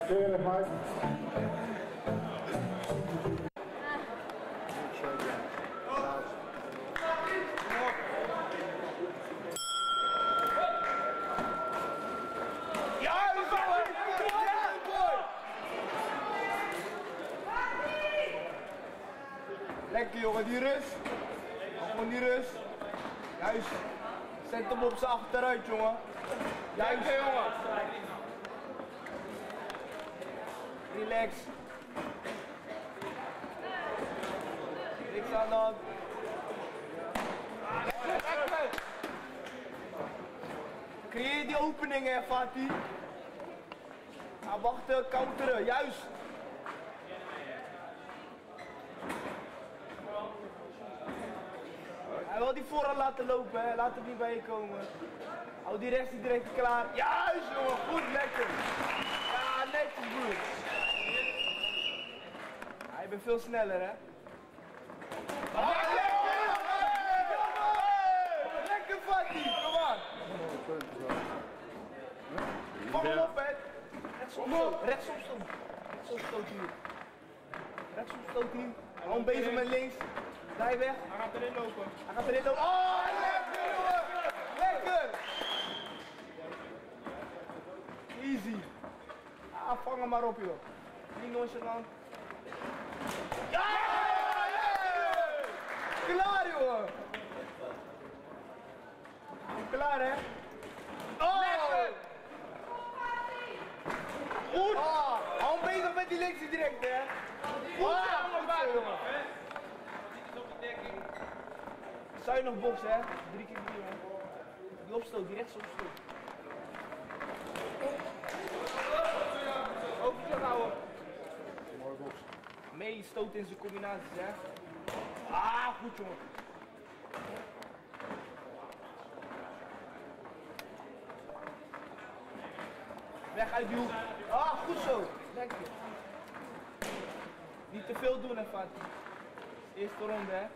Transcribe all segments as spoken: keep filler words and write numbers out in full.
Eerlijk, Mike. Lekker jongen, die rust. Gewoon die rust. Juist. Zet hem op zijn achteruit jongen. Juist jongen. Relax. Niks aan de hand. Creëer die openingen, Fatih. Ga wachten, counteren, juist. Hij wil die voorhand laten lopen, hè. Laat hem niet bij je komen. Hou die rechts direct klaar. Juist jongen, goed, lekker. Ja, netjes goed. Ja, je bent veel sneller hè. Ah, lekker! Lekker, lekker Fatih, kom maar. Vang hem op hè. Rechtsom stoot, rechtsom stoot. Rechtsom stoot hier. Rechtsom stoot hier. Gewoon bezig met links. Draai weg. Hij gaat erin lopen. Hij gaat erin lopen. Oh, lekker jongen! Lekker! Easy. Ah, vang hem maar op joh. Niet nonchalant. Ja! Yeah! Klaar jongen! Klaar hè? Oh! Lekker! Goed! Ah, hou hem bezig met die linkse direct hè? Goed ah, jongen! Zuinig boksen hè, drie keer drie man. Die opstoot, die rechts opstoot. Overtje houden. Mooi boksen. Mee stoot in zijn combinaties hè. Ah, goed jongen. Weg uit die hoek. Ah, goed zo. Lekker. Niet te veel doen hè Fatih. Eerste ronde hè.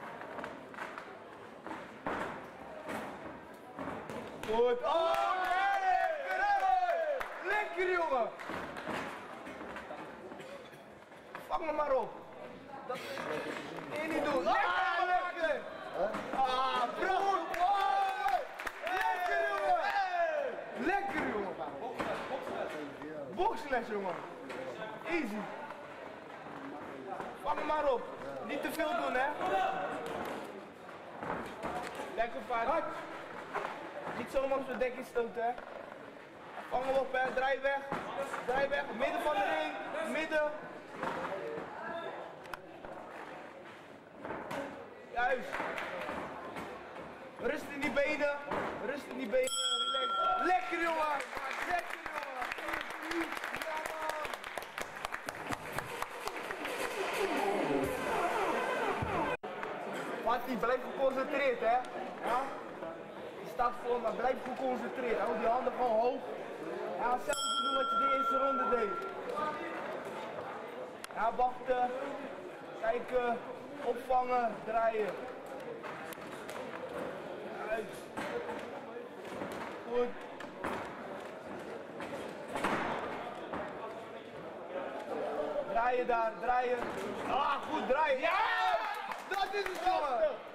Goed. Oh, lekker! Lekker jongen! Vang hem maar op. Dat nee, niet doen. Ah, lekker! Ah, bro! Oh, lekker jongen! Lekker jongen! Boxles jongen! Easy! Vang hem maar op. Niet te veel doen hè. Lekker vaart. Niet zomaar op zijn dekje stoten hè. Vang hem op hè, draai weg. Draai weg, midden van de ring. Midden. Juist. Rust in die benen. Rust in die benen, relax. Lekker jongen. Lekker jongen. Ja man. Fatih, blijf geconcentreerd hè. Ja? Staat voor, maar blijf geconcentreerd. Hou die handen gewoon hoog. Ja, hetzelfde doen wat je de eerste ronde deed. Ja, wachten. Kijken. Opvangen. Draaien. Uit. Goed. Draaien daar. Draaien. Ah, goed draaien. Ja! Dat is het jongen!